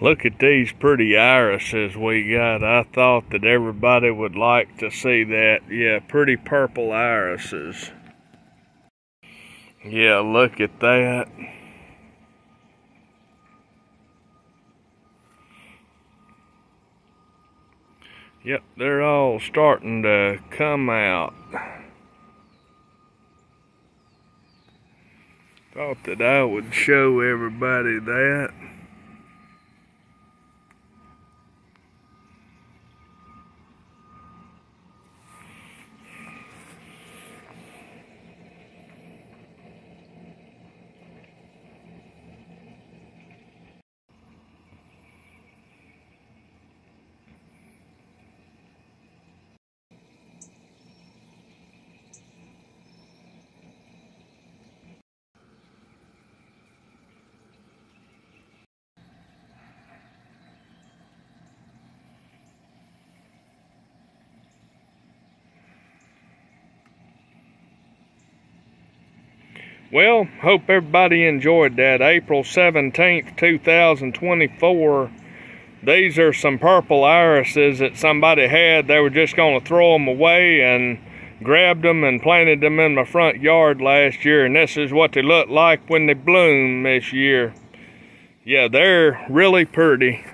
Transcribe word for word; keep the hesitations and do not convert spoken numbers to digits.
Look at these pretty irises we got. I thought that everybody would like to see that. Yeah, pretty purple irises. Yeah, look at that. Yep, they're all starting to come out. Thought that I would show everybody that. Well, hope everybody enjoyed that. April seventeenth, two thousand twenty-four. These are some purple irises that somebody had. They were just going to throw them away, and grabbed them and planted them in my front yard last year. And this is what they look like when they bloom this year. Yeah, they're really pretty.